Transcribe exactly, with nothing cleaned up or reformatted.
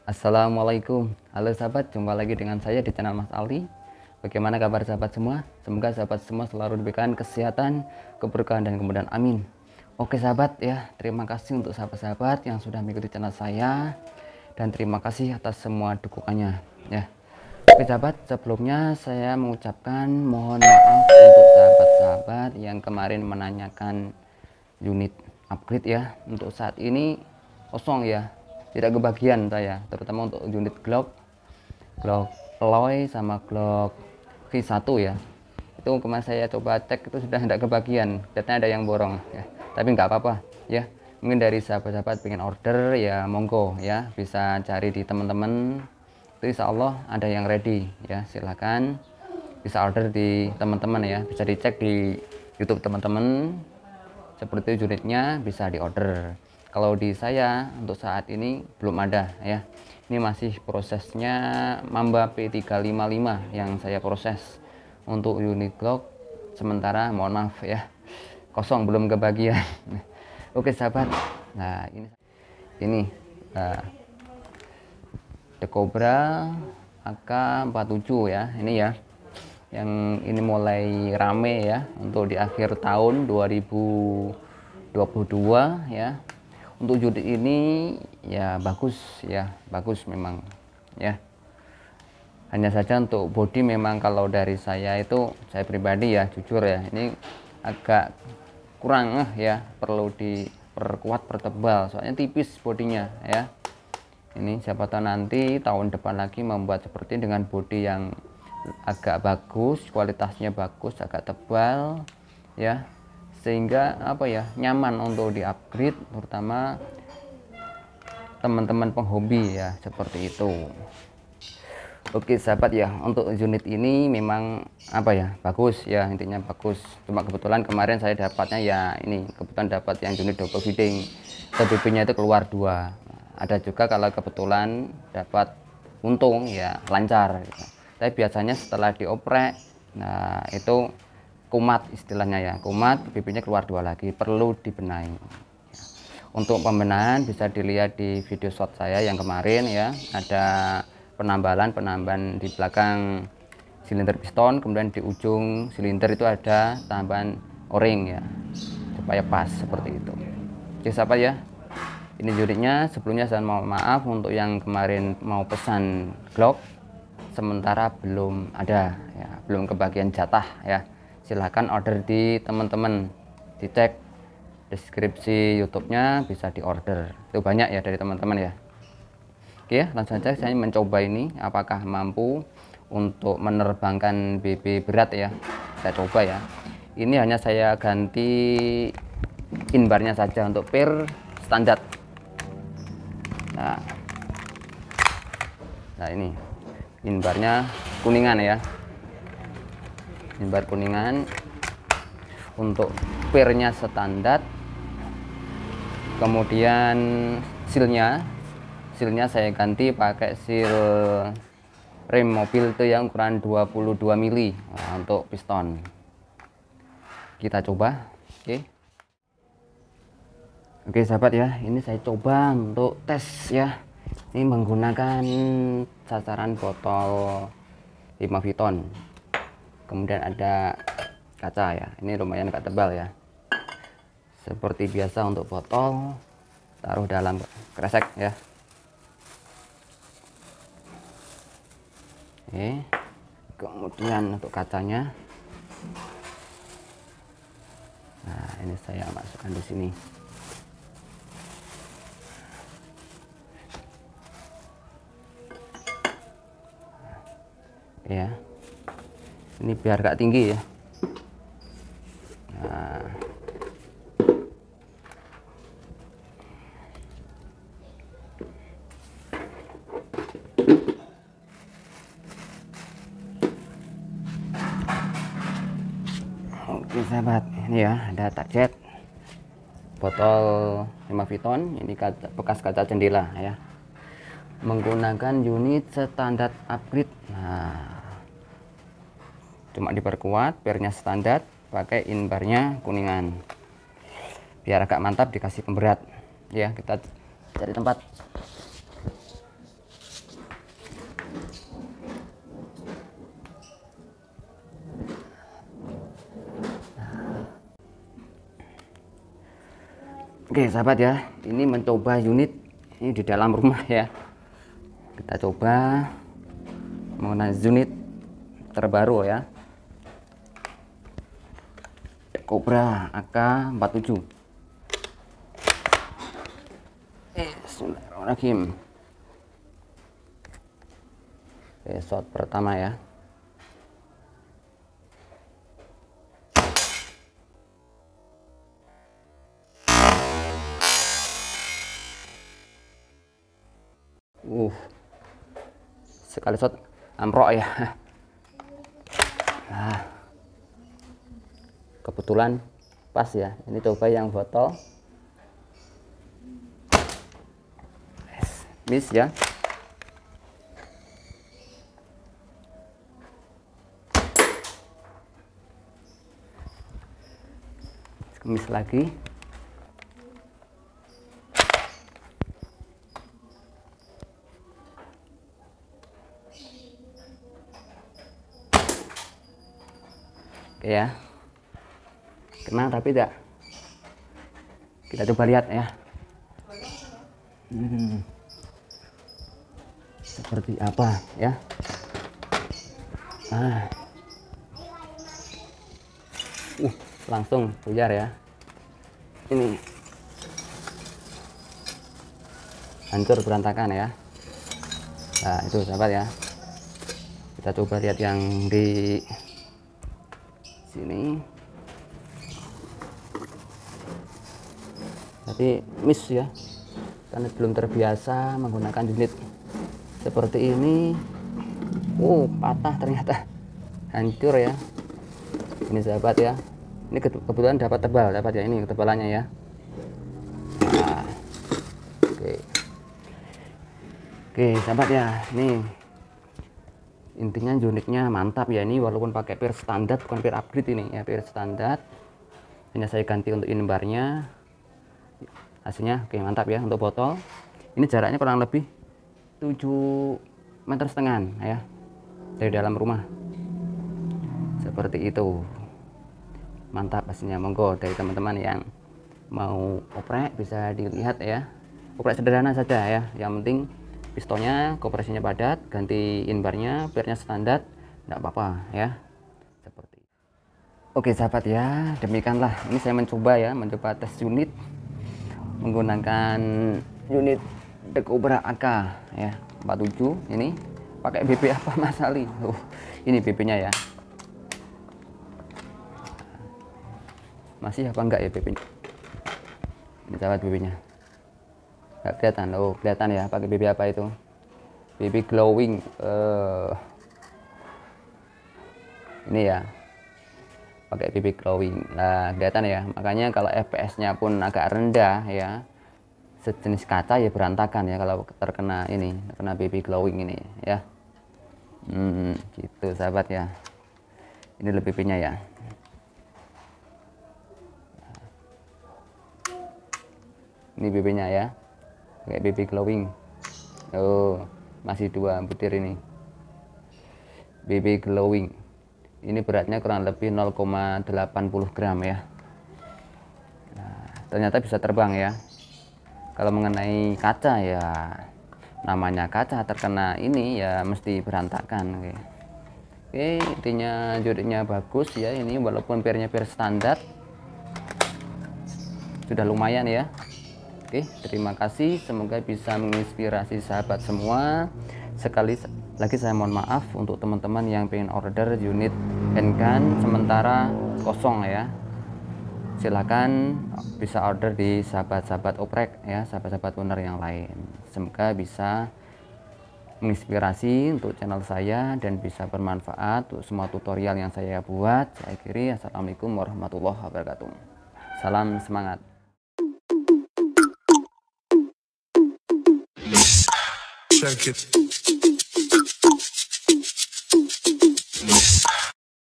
Assalamualaikum, halo sahabat, jumpa lagi dengan saya di channel Mas Ali. Bagaimana kabar sahabat semua? Semoga sahabat semua selalu diberikan kesehatan, keberkahan, dan kemudahan, amin. Oke sahabat ya, terima kasih untuk sahabat-sahabat yang sudah mengikuti channel saya, dan terima kasih atas semua dukungannya ya. Oke sahabat, sebelumnya saya mengucapkan mohon maaf untuk sahabat-sahabat yang kemarin menanyakan unit upgrade ya. Untuk saat ini kosong ya, tidak kebagian saya, terutama untuk unit Glock Glock Alloy sama Glock V satu ya. Itu kemarin saya coba cek itu sudah tidak kebagian, katanya ada yang borong ya, tapi nggak apa-apa ya. Mungkin dari sahabat-sahabat pengen order ya, monggo ya, bisa cari di teman-teman itu, insya Allah ada yang ready ya. Silahkan bisa order di teman-teman ya, bisa dicek di YouTube teman-teman seperti unitnya, bisa diorder. Kalau di saya untuk saat ini belum ada ya. Ini masih prosesnya Mamba P tiga lima lima yang saya proses untuk unit Glock. Sementara mohon maaf ya, kosong, belum kebagian. Oke sahabat, nah ini ini uh, The Cobra A K empat puluh tujuh ya, ini ya, yang ini mulai rame ya untuk di akhir tahun dua ribu dua puluh dua ya. Untuk unit ini ya bagus ya, bagus memang ya. Hanya saja untuk bodi memang kalau dari saya itu, saya pribadi ya jujur ya, ini agak kurang ya, perlu diperkuat, pertebal, soalnya tipis bodinya ya. Ini siapa tahu nanti tahun depan lagi membuat seperti dengan bodi yang agak bagus, kualitasnya bagus, agak tebal ya, sehingga apa ya, nyaman untuk di upgrade, terutama teman-teman penghobi ya, seperti itu. Oke sahabat ya, untuk unit ini memang apa ya, bagus ya, intinya bagus. Cuma kebetulan kemarin saya dapatnya ya, ini kebetulan dapat yang unit double feeding, T B B nya itu keluar dua. Ada juga kalau kebetulan dapat untung ya, lancar gitu. Tapi biasanya setelah dioprek, nah itu kumat istilahnya ya, kumat, bibirnya keluar dua lagi, perlu dibenahi. Untuk pembenahan bisa dilihat di video shot saya yang kemarin ya, ada penambalan penambahan di belakang silinder piston, kemudian di ujung silinder itu ada tambahan o-ring ya, supaya pas seperti itu. Oke sahabat ya, ini unitnya. Sebelumnya saya mohon maaf untuk yang kemarin mau pesan Glock, sementara belum ada ya, belum kebagian jatah ya. Silahkan order di teman-teman, dicek deskripsi YouTube-nya, bisa diorder, itu banyak ya dari teman-teman ya. Oke ya, langsung saja saya mencoba ini apakah mampu untuk menerbangkan B B berat ya. Saya coba ya, ini hanya saya ganti inbarnya saja untuk per standar. Nah, nah ini inbarnya kuningan ya, inbar kuningan. Untuk pernya standar, kemudian silnya silnya saya ganti pakai sil rem mobil itu yang ukuran dua puluh dua mili. Nah, untuk piston kita coba. Oke oke sahabat ya, ini saya coba untuk tes ya. Ini menggunakan sasaran botol lima Viton, kemudian ada kaca ya, ini lumayan agak tebal ya. Seperti biasa untuk botol taruh dalam kresek ya. Oke, kemudian untuk kacanya, nah ini saya masukkan di sini. Ya, ini biar gak tinggi ya. Nah, oke sahabat, ini ya ada target botol lima Viton, ini kaca, bekas kaca jendela ya, menggunakan unit standar upgrade. Nah, cuma diperkuat, pernya standar, pakai inbarnya kuningan biar agak mantap, dikasih pemberat ya. Kita cari tempat. Oke sahabat ya, ini mencoba unit ini di dalam rumah ya. Kita coba menggunakan unit terbaru ya, Cobra A K empat puluh tujuh. Eh, Bismillahirrahmanirrahim. Oke, shot pertama ya. Uh, sekali shot amrok ya. Nah, kebetulan pas ya. Ini coba yang botol. Miss ya. Miss lagi. Oke ya, kena tapi tidak. Kita coba lihat ya. Hmm. Seperti apa ya. Ah. Uh, langsung buyar ya. Ini hancur berantakan ya. Nah itu sahabat ya. Kita coba lihat yang di sini. Tapi miss ya, karena belum terbiasa menggunakan unit seperti ini. Oh, patah ternyata, hancur ya. Ini sahabat ya, ini kebetulan dapat tebal, dapat ya, ini ketebalannya ya. Nah, oke oke sahabat ya, ini intinya unitnya mantap ya. Ini walaupun pakai pir standar, bukan pir upgrade ini ya, pir standar. Hanya saya ganti untuk inbarnya. Hasilnya oke mantap ya. Untuk botol ini jaraknya kurang lebih tujuh meter setengah ya dari dalam rumah. Seperti itu. Mantap hasilnya. Monggo dari teman-teman yang mau oprek bisa dilihat ya. Oprek sederhana saja ya. Yang penting pistonnya kompresinya padat, ganti inbarnya, pirnya standar, enggak apa-apa ya. Seperti itu. Oke sahabat ya, demikianlah ini saya mencoba ya, mencoba tes unit menggunakan unit Cobra A K ya empat puluh tujuh. Ini pakai B B apa Mas Ali? Oh, ini B B-nya ya. Masih apa enggak ya B B-nya? Ini sahabat B B-nya. Nggak kelihatan. Oh kelihatan ya, pakai B B apa itu? B B glowing. Uh, ini ya, pakai B B glowing. Nah kelihatan ya, makanya kalau F P S-nya pun agak rendah ya, sejenis kaca ya berantakan ya kalau terkena ini, terkena B B glowing ini ya. Hmm, gitu sahabat ya. Ini lebih B B-nya ya. Ini B B-nya ya, kayak B B glowing. Oh masih dua butir ini B B glowing. Ini beratnya kurang lebih nol koma delapan puluh gram ya. Nah, ternyata bisa terbang ya. Kalau mengenai kaca ya, namanya kaca terkena ini ya mesti berantakan. Oke, Oke intinya jodinya bagus ya. Ini walaupun pirnya pir standar sudah lumayan ya. Oke, terima kasih. Semoga bisa menginspirasi sahabat semua. Sekali lagi saya mohon maaf untuk teman-teman yang pengen order unit handgun sementara kosong ya. Silakan bisa order di sahabat-sahabat oprek ya, sahabat-sahabat owner yang lain. Semoga bisa menginspirasi untuk channel saya dan bisa bermanfaat untuk semua tutorial yang saya buat. Saya akhiri, assalamualaikum warahmatullahi wabarakatuh. Salam semangat. Check it.